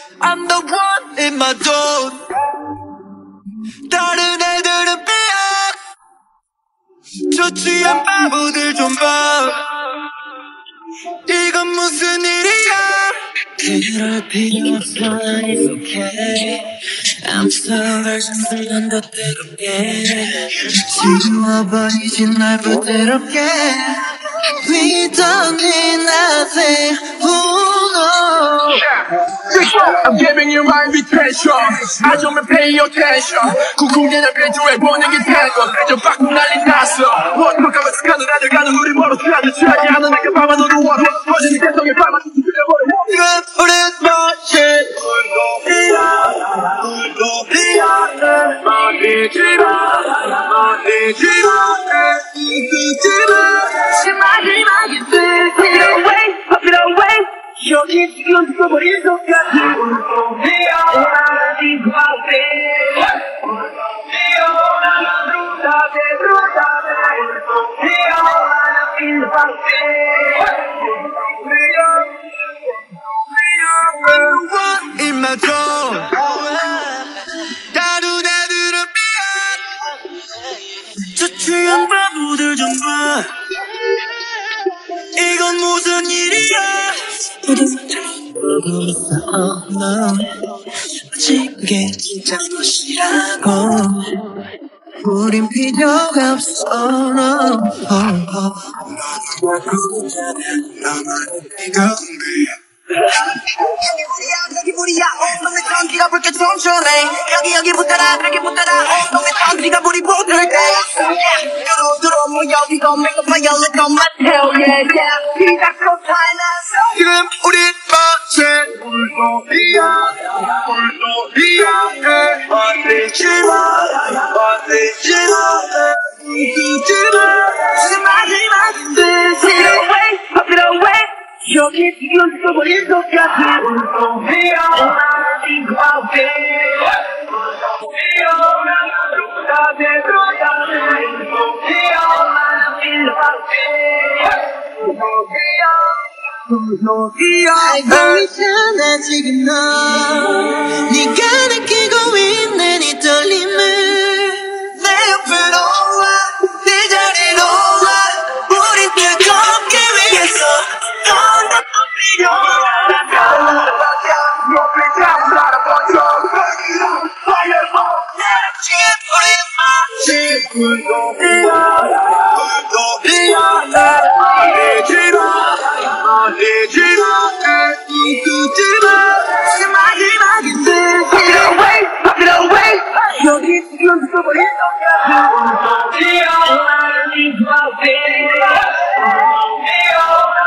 I'm the one in my zone. 다른 애들은 삐약 저 취한 바보들 좀 봐. 이건 무슨 일이야. 그럴 필요 없어. It's okay. I'm sorry. 쓰면 더 뜨겁게 지금 와버리지 날 부드럽게. We don't need nothing. Oh no. I'm giving you my invitation. 아주면 pay attention. 쿵쿵대는 벤트에 보는 게 tango. 좀 바꾸 난리 났어. 원통감을 스카는 아들 가는 우리 멀어. 취하지 취하지 않은 내가 밤아 너도 원해. 퍼지는 개성에 밤아 지금 우린 멋진 마지막에 Put it away, put it away. 여기 지금 죽어버릴 것 같아. in my zone. 다른 애들은 저 취한 바보들 좀 봐. 이건 무슨 일이야. 모르고 있어. Oh no. 이게 진짜 것이라고. 우린 필요가 없어. Oh no. 나만의 비건비. 여기 불이야 온몸에 전기가 불게 천천히. 여기 붙어라 온몸에 전기가 불이 붙을 때. 들어 뭐 여기가 make up my yellow on my tail. Yeah yeah. 시작도 타이나서 지금 우린 마치 불도리야. 버티지마 지금 마지막인데. Put it away, put it away. 여기 지금 죽어버릴 것 같아. 알고 있잖아 지금 너. 네가 느끼고 있는 이 떨림을 내 옆으로 와. 네 자리로 와. 우린 뜨겁게 위해서 넌 더 필요하다. 여기 지금 죽어버릴 것 같아.